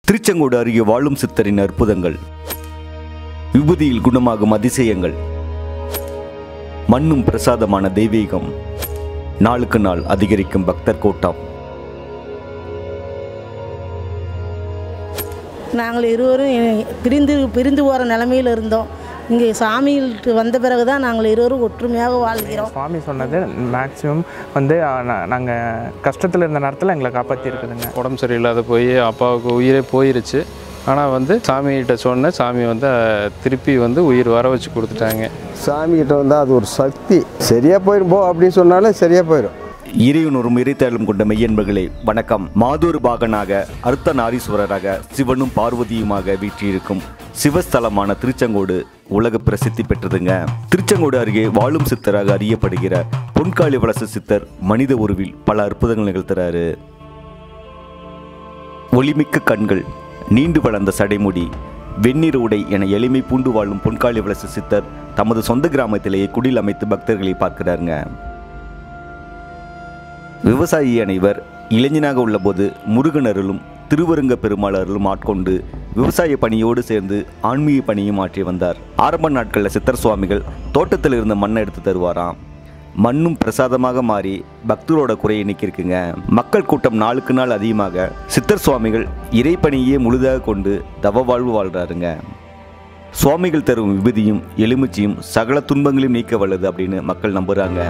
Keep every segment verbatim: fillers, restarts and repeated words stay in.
திருச்செங்கோடு அருகே வாழும் சித்தரின் அற்புதங்கள், விபூதியில் குணமாகும் அதிசயங்கள், மண்ணும் பிரசாதமான தெய்வீகம், நாளுக்கு நாள் அதிகரிக்கும் பக்தர் கூட்டம். நாங்கள் இருவரும் பிரிந்து பிரிந்து போகிற நிலைமையில் இருந்தோம். இங்கே சாமிகளுக்கு வந்த பிறகு தான் நாங்கள் இருவரும் ஒற்றுமையாக வாழ்கிறோம். சுவாமி சொன்னது மேக்ஸிமம் வந்து நாங்கள் கஷ்டத்தில் இருந்த நேரத்தில் எங்களை காப்பாற்றி இருக்குதுங்க. உடம்பு சரியில்லாத போய் அப்பாவுக்கு உயிரே போயிருச்சு. ஆனால் வந்து சாமிகிட்ட சொன்ன சாமி வந்து திருப்பி வந்து உயிர் வர வச்சு கொடுத்துட்டாங்க. சாமிகிட்ட வந்தால் அது ஒரு சக்தி. சரியாக போயிடும் போ அப்படின்னு சொன்னாலும் சரியாக போயிடும். இறையுணரும் இறைத்தாலும் கொண்ட மெய்யன்பர்களே வணக்கம். மாதொரு பாகனாக அர்த்தநாரீஸ்வரராக சிவனும் பார்வதியுமாக வீற்றிருக்கும் சிவஸ்தலமான திருச்செங்கோடு உலக பிரசித்தி பெற்றதுங்க. திருச்செங்கோடு அருகே வாழும் சித்தராக அறியப்படுகிற பொன்காளி வலச சித்தர் மனித உருவில் பல அற்புதங்கள் நிகழ்த்துறாரு. ஒளிமிக்க கண்கள், நீண்டு வளர்ந்த சடைமுடி, வெந்நீர் உடை என எளிமை பூண்டு வாழும் பொன்காளி வலச சித்தர் தமது சொந்த கிராமத்திலேயே குடில் அமைத்து பக்தர்களை பார்க்கிறாருங்க. விவசாயி அனைவர் இளைஞனாக உள்ளபோது முருகன் அருளும் திருவருங்க பெருமாள் அருளும் ஆட்கொண்டு விவசாய பணியோடு சேர்ந்து ஆன்மீக பணியும் ஆற்றி வந்தார். ஆரம்ப நாட்களில் சித்தர் சுவாமிகள் தோட்டத்தில் இருந்த மண்ணை எடுத்து தருவாராம். மண்ணும் பிரசாதமாக மாறி பக்தரோட குறையை நீக்கிருக்குங்க. மக்கள் கூட்டம் நாளுக்கு நாள் அதிகமாக சித்தர் சுவாமிகள் இறைப்பணியே முழுதாக கொண்டு தவ வாழ்வு வாழ்றாருங்க. சுவாமிகள் தரும் விபூதியும் எலுமிச்சியும் சகல துன்பங்களையும் நீக்க வல்லது அப்படின்னு மக்கள் நம்புறாங்க.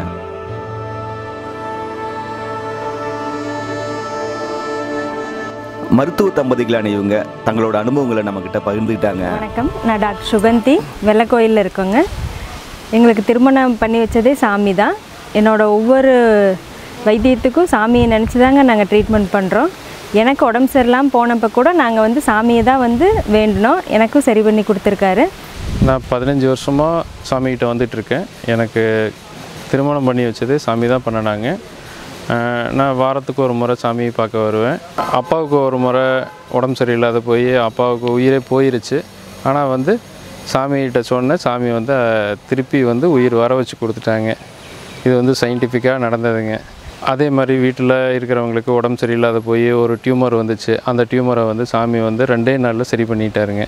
மருத்துவ தம்பதிகளான இவங்க தங்களோட அனுபவங்களை நம்மக்கிட்ட பகிர்ந்துக்கிட்டாங்க. வணக்கம், நான் டாக்டர் சுகந்தி, வெள்ளக்கோயிலில் இருக்கோங்க. எங்களுக்கு திருமணம் பண்ணி வச்சதே சாமி தான். என்னோட ஒவ்வொரு வைத்தியத்துக்கும் சாமியை நினச்சி தாங்க நாங்கள் ட்ரீட்மெண்ட் பண்ணுறோம். எனக்கு உடம்பு சரியில்லாமல் போனப்போ கூட நாங்கள் வந்து சாமியை தான் வந்து வேண்டினோம். எனக்கும் சரி பண்ணி கொடுத்துருக்காரு. நான் பதினஞ்சு வருஷமாக சாமிகிட்ட வந்துட்டுருக்கேன். எனக்கு திருமணம் பண்ணி வச்சதே சாமி தான் பண்ணினாங்க. நான் வாரத்துக்கு ஒரு முறை சாமியை பார்க்க வருவேன். அப்பாவுக்கு ஒரு முறை உடம்பு சரியில்லாத போய் அப்பாவுக்கு உயிரே போயிருச்சு. ஆனால் வந்து சாமிகிட்ட சொன்ன சாமி வந்து திருப்பி வந்து உயிர் வர வச்சு கொடுத்துட்டாங்க. இது வந்து சயின்டிஃபிக்காக நடந்ததுங்க. அதே மாதிரி வீட்டில் இருக்கிறவங்களுக்கு உடம்பு சரியில்லாத போய் ஒரு டியூமர் வந்துச்சு. அந்த டியூமரை வந்து சாமி வந்து ரெண்டே நாளில் சரி பண்ணிட்டாருங்க.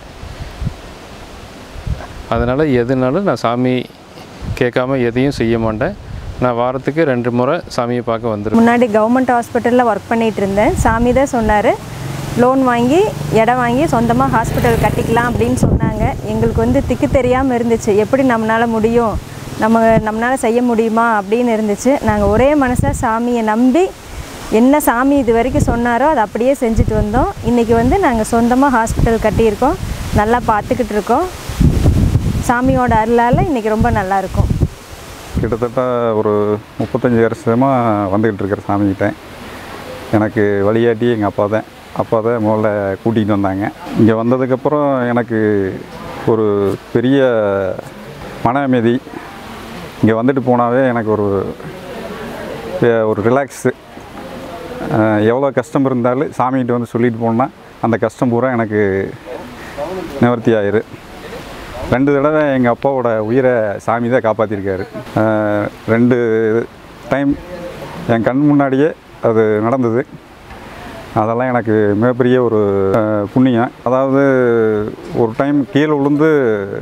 அதனால் எதுனாலும் நான் சாமி கேட்காம எதையும் செய்ய மாட்டேன். நான் வாரத்துக்கு ரெண்டு முறை சாமியை பார்க்க வந்துடுவேன். முன்னாடி கவர்மெண்ட் ஹாஸ்பிட்டலில் ஒர்க் பண்ணிகிட்டு இருந்தேன். சாமி தான் சொன்னார், லோன் வாங்கி இடம் வாங்கி சொந்தமாக ஹாஸ்பிட்டல் கட்டிக்கலாம் அப்படின்னு சொன்னாங்க. எங்களுக்கு வந்து திக்கு தெரியாமல் இருந்துச்சு, எப்படி நம்மளால் முடியும், நம்ம நம்மளால் செய்ய முடியுமா அப்படின்னு இருந்துச்சு. நாங்கள் ஒரே மனசாக சாமியை நம்பி என்ன சாமி இது வரைக்கும் சொன்னாரோ அதை அப்படியே செஞ்சுட்டு வந்தோம். இன்றைக்கி வந்து நாங்கள் சொந்தமாக ஹாஸ்பிட்டல் கட்டியிருக்கோம், நல்லா பார்த்துக்கிட்டு இருக்கோம். சாமியோட அருளால் இன்றைக்கி ரொம்ப நல்லாயிருக்கும். கிட்டத்தட்ட ஒரு முப்பத்தஞ்சு வருஷமாக வந்துக்கிட்டு இருக்கிற சாமிக்கிட்ட எனக்கு வழிகாட்டி எங்கள் அப்பா தான் அப்பா தான் முதல்ல கூட்டிகிட்டு வந்தாங்க. இங்கே வந்ததுக்கப்புறம் எனக்கு ஒரு பெரிய மன அமைதி. இங்கே வந்துட்டு போனாவே எனக்கு ஒரு ஒரு ரிலாக்ஸு. எவ்வளோ கஷ்டம் இருந்தாலும் சாமிகிட்ட வந்து சொல்லிட்டு போனால் அந்த கஷ்டம் பூரா எனக்கு நிவர்த்தி ஆயிரு. ரெண்டு தடவை எங்கள் அப்பாவோட உயிரை சாமி தான் காப்பாற்றிருக்காரு. ரெண்டு டைம் என் கண் முன்னாடியே அது நடந்தது. அதெல்லாம் எனக்கு மிகப்பெரிய ஒரு புண்ணியம். அதாவது ஒரு டைம் கீழே விழுந்து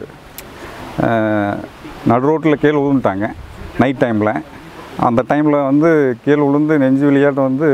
நடு ரோட்டில் கீழே விழுந்துட்டாங்க நைட் டைமில். அந்த டைமில் வந்து கீழே விழுந்து நெஞ்சு விளையாட்டு வந்து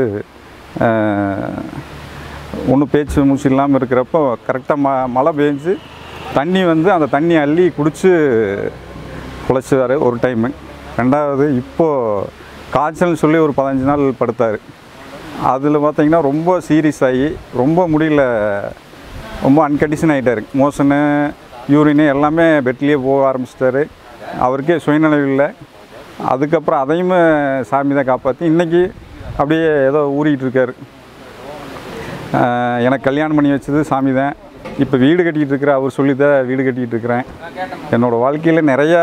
ஒன்றும் பேச்சு மூச்சு இல்லாமல் இருக்கிறப்போ கரெக்டாக ம மழை பெஞ்சு தண்ணி வந்து அந்த தண்ணி அள்ளி குடித்து குழைச்சிவார் ஒரு டைமு. ரெண்டாவது இப்போது காய்ச்சல்னு சொல்லி ஒரு பதினஞ்சு நாள் படுத்தார். அதில் பார்த்திங்கன்னா ரொம்ப சீரியஸ் ஆகி ரொம்ப முடியல, ரொம்ப அன்கண்டிஷன் ஆகிட்டார். மோஷனு யூரினு எல்லாமே பெட்லேயே போக ஆரம்பிச்சிட்டாரு. அவருக்கே சுயநினைவு இல்லை. அதுக்கப்புறம் அதையுமே சாமி தான் காப்பாற்றி இன்றைக்கி அப்படியே ஏதோ ஊறிக்கிட்டு இருக்கார். எனக்கு கல்யாணம் பண்ணி வச்சது சாமி தான். இப்போ வீடு கட்டிகிட்டு இருக்கிற அவர் சொல்லி தான் வீடு கட்டிகிட்டு இருக்கிறேன். என்னோடய வாழ்க்கையில் நிறையா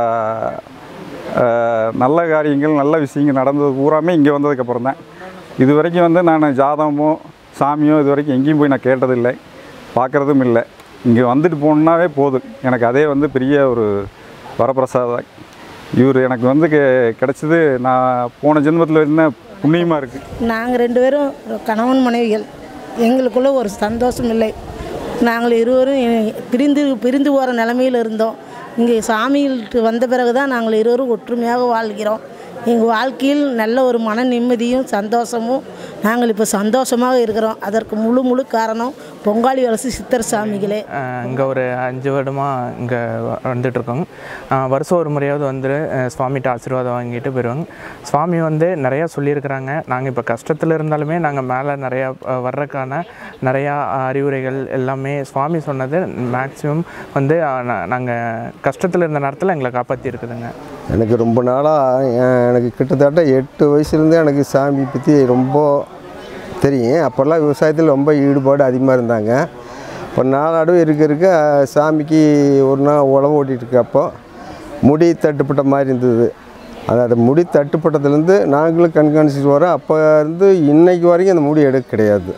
நல்ல காரியங்கள் நல்ல விஷயங்கள் நடந்தது பூராமே இங்கே வந்ததுக்கப்புறம் தான். இது வரைக்கும் வந்து நான் ஜாதகமோ சாமியோ இது வரைக்கும் எங்கேயும் போய் நான் கேட்டதில்லை, பார்க்குறதும் இல்லை. இங்கே வந்துட்டு போனாவே போதும், எனக்கு அதே வந்து பெரிய ஒரு வரப்பிரசாதம். இவர் எனக்கு வந்து கெ கிடச்சது நான் போன ஜென்மத்தில் இருந்த புண்ணியமாக இருக்குது. நாங்கள் ரெண்டு பேரும் கணவன் மனைவிகள். எங்களுக்குள்ள ஒரு சந்தோஷம் இல்லை. நாங்கள் இருவரும் பிரிந்து பிரிந்து போகிற நிலமையில் இருந்தோம். இங்கே சாமியில்ட்டு வந்த பிறகு தான் நாங்கள் இருவரும் ஒற்றுமையாக வாழ்கிறோம். எங்கள் வாழ்க்கையில் நல்ல ஒரு மன நிம்மதியும் சந்தோஷமும் நாங்கள் இப்போ சந்தோஷமாக இருக்கிறோம். அதற்கு முழு முழு காரணம் பொங்காளி வலசு சித்தர் சாமிகளே. இங்கே ஒரு அஞ்சு வருடமாக இங்கே வந்துட்டுருக்கோங்க. வருஷம் ஒரு முறையாவது வந்து சுவாமிகிட்ட ஆசீர்வாதம் வாங்கிட்டு போயிடுவாங்க. சுவாமி வந்து நிறையா சொல்லியிருக்கிறாங்க. நாங்கள் இப்போ கஷ்டத்தில் இருந்தாலுமே நாங்கள் மேலே நிறையா வர்றதுக்கான நிறையா அறிவுரைகள் எல்லாமே சுவாமி சொன்னது மேக்ஸிமம் வந்து நாங்கள் கஷ்டத்தில் இருந்த நேரத்தில் எங்களை காப்பாற்றி இருக்குதுங்க. எனக்கு ரொம்ப நாளாக எனக்கு கிட்டத்தட்ட எட்டு வயசுலேருந்தே எனக்கு சாமி பற்றி ரொம்ப தெரியும். அப்போல்லாம் விவசாயத்தில் ரொம்ப ஈடுபாடு அதிகமாக இருந்தாங்க. இப்போ நாளாடும் இருக்க இருக்க சாமிக்கு ஒரு நாள் உழவு ஓட்டிகிட்டு இருக்கப்போ முடி தட்டுப்பட்ட மாதிரி இருந்தது. அதாவது முடி தட்டுப்பட்டதுலேருந்து நாங்களும் கண்காணிச்சிட்டு வரோம். அப்போ இருந்து இன்னைக்கு வரைக்கும் அந்த முடி எடுக்க கிடையாது.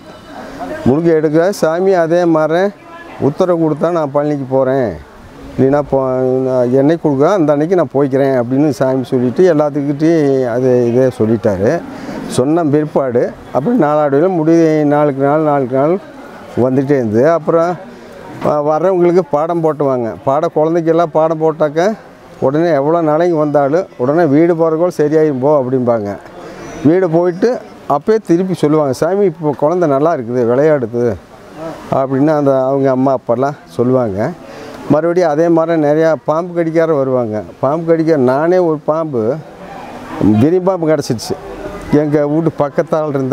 முடி எடுக்க சாமி அதே மாதிரி உத்தரவு கொடுத்தா நான் பழனிக்கு போகிறேன், இல்லைன்னா போ என்னைக்கு கொடுக்க அந்த அன்னைக்கு நான் போய்க்கிறேன் அப்படின்னு சாமி சொல்லிவிட்டு எல்லாத்துக்கிட்டையும் அது இதே சொல்லிட்டாரு. சொன்ன பிற்பாடு அப்படி நாளாடுவில் முடி நாளுக்கு நாள் நாளுக்கு நாள் வந்துகிட்டே இருந்து அப்புறம் வர்றவங்களுக்கு பாடம் போட்டுவாங்க. பாடம் குழந்தைக்கெல்லாம் பாடம் போட்டாக்க உடனே எவ்வளோ நாளைக்கு வந்தாலும் உடனே வீடு போகிறக்கோள் சரியாயிரும் போ அப்படிம்பாங்க. வீடு போயிட்டு அப்போயே திருப்பி சொல்லுவாங்க, சாமி இப்போ குழந்தை நல்லா இருக்குது விளையாடுது அப்படின்னு அந்த அவங்க அம்மா அப்பாலாம் சொல்லுவாங்க. மறுபடியும் அதே மாதிரி நிறையா பாம்பு கடிக்கார வருவாங்க. பாம்பு கடிக்க நானே ஒரு பாம்பு கிரி பாம்பு கிடச்சிடுச்சு. எங்கள் வீட்டு பக்கத்தால் இருந்த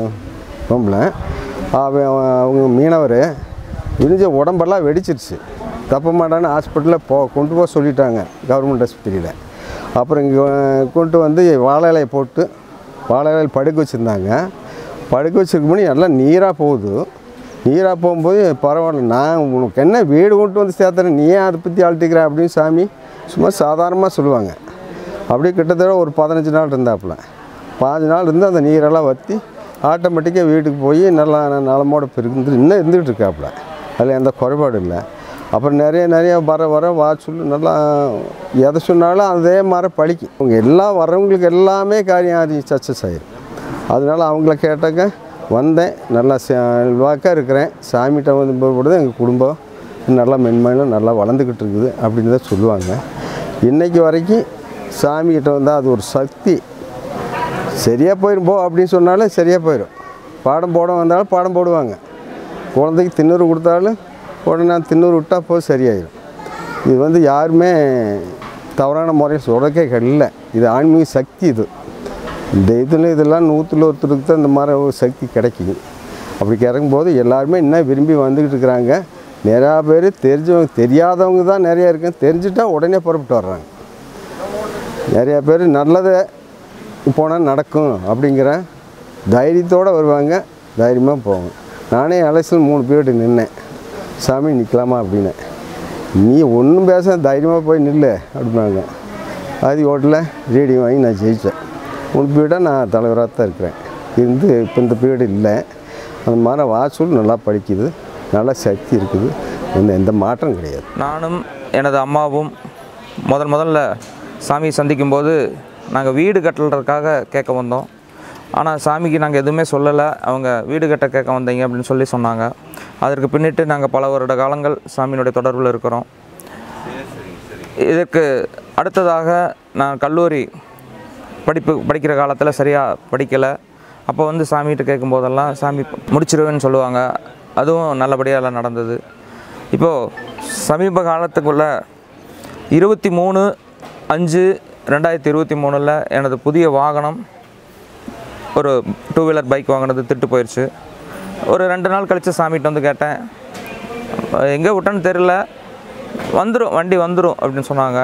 பொம்பளை அவன் அவங்க மீனவர் விரிஞ்ச உடம்பெல்லாம் வெடிச்சிருச்சு. தப்ப மாட்டான்னு ஹாஸ்பிட்டலில் போ கொண்டு போக சொல்லிட்டாங்க கவர்மெண்ட் ஆஸ்பத்திரியில். அப்புறம் இங்கே கொண்டு வந்து வாழை இலையை போட்டு வாழை இலையில் படுக்க வச்சுருந்தாங்க. படுக்க வச்சுருக்க முன்னாடி எல்லாம் நீராக போகுது. நீராக போகும்போது பரவாயில்ல, நான் உனக்கு என்ன வீடு கொண்டு வந்து சேர்த்துறேன், நீ ஏன் அதை பற்றி அழட்டிக்கிற அப்படின்னு சாமி சும்மா சாதாரணமாக சொல்லுவாங்க. அப்படியே கிட்டத்தட்ட ஒரு பதினஞ்சு நாள் இருந்தாப்புல. பாஞ்சு நாள் இருந்து அந்த நீரெல்லாம் வற்றி ஆட்டோமேட்டிக்காக வீட்டுக்கு போய் நல்லா நலமோட இருந்து இன்னும் இருந்துகிட்டு இருக்காப்புல. அதில் எந்த குறைபாடு இல்லை. அப்புறம் நிறைய நிறைய வர வர வா சொல்லு நல்லா எதை சொன்னாலும் அதே மாதிரி பழிக்கும். அவங்க எல்லாம் வரவங்களுக்கு எல்லாமே காரியம் அது சக்ஸஸ் ஆகிடும். அதனால அவங்கள கேட்டாக்க வந்தேன், நல்லா செல்வாக்காக இருக்கிறேன், சாமிகிட்ட வந்து போடுறது எங்கள் குடும்பம் நல்லா மென்மையிலும் நல்லா வளர்ந்துக்கிட்டு இருக்குது அப்படின்னு தான் சொல்லுவாங்க. இன்றைக்கி வரைக்கும் சாமிகிட்ட வந்தால் அது ஒரு சக்தி. சரியாக போயிடும் போ அப்படின்னு சொன்னாலும் சரியாக போயிடும். பாடம் போட வந்தாலும் பாடம் போடுவாங்க. குழந்தைக்கு திண்ணூறு கொடுத்தாலும் உடனே திண்ணூறு விட்டால் போது சரியாயிடும். இது வந்து யாருமே தவறான முறையில் சொல்கிறக்கே இல்லை. இது ஆன்மீக சக்தி. இது இந்த இதில் இதெல்லாம் நூற்றில் ஒருத்தருக்கு தான் இந்த மாதிரி ஒரு சக்தி கிடைக்குது. அப்படி கிடைக்கும்போது எல்லாருமே இன்னும் விரும்பி வந்துக்கிட்டு இருக்கிறாங்க. நிறையா பேர் தெரிஞ்சவங்க தெரியாதவங்க தான் நிறையா இருக்குன்னு தெரிஞ்சுட்டா உடனே புறப்பட்டு வர்றாங்க. நிறையா பேர் நல்லதை போனால் நடக்கும் அப்படிங்கிற தைரியத்தோடு வருவாங்க, தைரியமாக போவாங்க. நானே அலசில் மூணு பீரியட் நின்னேன், சாமி நிற்கலாமா அப்படின்னு. நீ ஒன்றும் பேச தைரியமாக போய் நில்லு அப்படின்னாங்க. ஆதி ஹோட்டலில் ரேடியோ வாங்கி நான் ஜெயித்தேன். மூணு பீரியடாக நான் தலைவராக தான் இருக்கிறேன். இருந்து இப்போ இந்த பீரியட் இல்லை. அந்த மாதிரி வாசூல் நல்லா படிக்குது, நல்லா சக்தி இருக்குது, இன்னும் எந்த மாற்றம் கிடையாது. நானும் எனது அம்மாவும் முதல் முதல்ல சாமியை சந்திக்கும்போது நாங்கள் வீடு கட்டுறதுக்காக கேட்க வந்தோம். ஆனால் சாமிக்கு நாங்கள் எதுவுமே சொல்லலை. அவங்க வீடு கட்ட கேட்க வந்தீங்க அப்படின்னு சொல்லி சொன்னாங்க. அதற்கு பின்னிட்டு நாங்கள் பல வருட காலங்கள் சாமியினுடைய தொடர்பில் இருக்கிறோம். இதற்கு அடுத்ததாக நான் கல்லூரி படிப்பு படிக்கிற காலத்தில் சரியாக படிக்கலை. அப்போ வந்து சாமிகிட்ட கேட்கும்போதெல்லாம் சாமி முடிச்சிருவேன்னு சொல்லுவாங்க. அதுவும் நல்லபடியாக எல்லாம் நடந்தது. இப்போது சமீப காலத்துக்குள்ளே இருபத்தி மூணு அஞ்சு ரெண்டாயிரத்தி இருபத்தி மூணில் எனது புதிய வாகனம் ஒரு டூ வீலர் பைக் வாங்கினது திட்டு போயிடுச்சு. ஒரு ரெண்டு நாள் கழித்து சாமிகிட்ட வந்து கேட்டேன், எங்கே விட்டேன்னு தெரில, வந்துடும் வண்டி வந்துடும் அப்படின்னு சொன்னாங்க.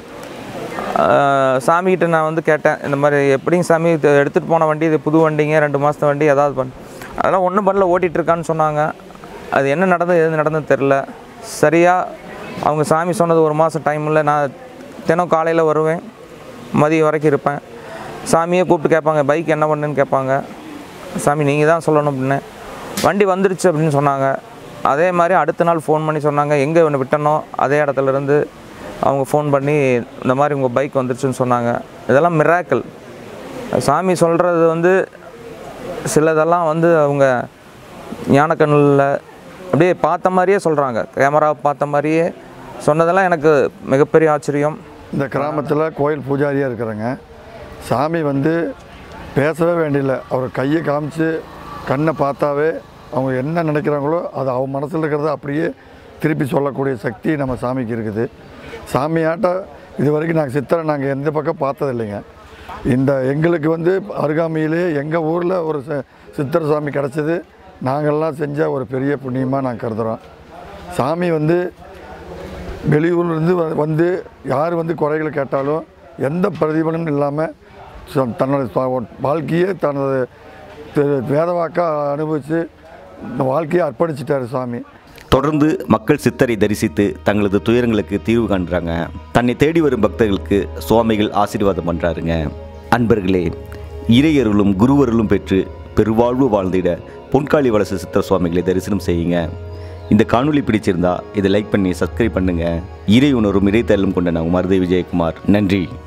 சாமிகிட்ட நான் வந்து கேட்டேன், இந்த மாதிரி எப்படிங்க சாமி எடுத்துகிட்டு போன வண்டி இது புது வண்டிங்க, ரெண்டு மாதத்து வண்டி, ஏதாவது பண்ண அதெல்லாம் ஒன்றும் பண்ணல ஓட்டிகிட்ருக்கான்னு சொன்னாங்க. அது என்ன நடந்தது எது நடந்ததுன்னு தெரில. சரியாக அவங்க சாமி சொன்னது ஒரு மாதம் டைமில் நான் தினம் காலையில் வருவேன், மதியம் வரைக்கும் இருப்பேன். சாமியே கூப்பிட்டு கேட்பாங்க, பைக் என்ன பண்ணுன்னு கேட்பாங்க. சாமி நீங்கள் தான் சொல்லணும் அப்படின்னு. வண்டி வந்துருச்சு அப்படின்னு சொன்னாங்க. அதே மாதிரி அடுத்த நாள் ஃபோன் பண்ணி சொன்னாங்க, எங்கே ஒன்று விட்டனோ அதே இடத்துலேருந்து அவங்க ஃபோன் பண்ணி இந்த மாதிரி உங்கள் பைக் வந்துருச்சுன்னு சொன்னாங்க. இதெல்லாம் மிராக்கிள். சாமி சொல்கிறது வந்து சிலதெல்லாம் வந்து அவங்க ஞானக்கண்ணில் அப்படியே பார்த்த மாதிரியே சொல்கிறாங்க, கேமரா பார்த்த மாதிரியே சொன்னதெல்லாம் எனக்கு மிகப்பெரிய ஆச்சரியம். இந்த கிராமத்தில் கோயில் பூஜாரியாக இருக்கிறேங்க. சாமி வந்து பேசவே வேண்டியில்லை, அவர் கையை காமிச்சு கண்ணை பார்த்தாவே அவங்க என்ன நினைக்கிறாங்களோ அது அவங்க மனசில் இருக்கிறத அப்படியே திருப்பி சொல்லக்கூடிய சக்தி நம்ம சாமிக்கு இருக்குது. சாமியாட்டம் இது வரைக்கும் நாங்கள் சித்தரை நாங்கள் எந்த பக்கம் பார்த்ததில்லைங்க. இந்த எங்களுக்கு வந்து அருகாமையிலே எங்கள் ஊரில் ஒரு சித்தர் சாமி கிடச்சது நாங்கள்லாம் செஞ்ச ஒரு பெரிய புண்ணியமாக நாங்கள் கருதுகிறோம். சாமி வந்து வெளியூர்லேருந்து வந்து யார் வந்து குறைகளை கேட்டாலும் எந்த பிரதிபலனும் இல்லாமல் தன்னோட வாழ்க்கையே தனது வேதவாக்காக அனுபவித்து இந்த வாழ்க்கையை அர்ப்பணிச்சிட்டார் சாமி. தொடர்ந்து மக்கள் சித்தரை தரிசித்து தங்களது துயரங்களுக்கு தீர்வு காண்றாங்க. தன்னை தேடி வரும் பக்தர்களுக்கு சுவாமிகள் ஆசீர்வாதம் பண்ணுறாருங்க. அன்பர்களே, இறையருளும் குருவருளும் பெற்று பெருவாழ்வு வாழ்ந்திட பொன்காளி வலசு சித்தர் சுவாமிகளை தரிசனம் செய்யுங்க. இந்த காணொளி பிடிச்சிருந்தா இதை லைக் பண்ணி சப்ஸ்கிரைப் பண்ணுங்கள். இறை உணர்வும் இறைத்தலும் கொண்ட நான் மருதை விஜயகுமார். நன்றி.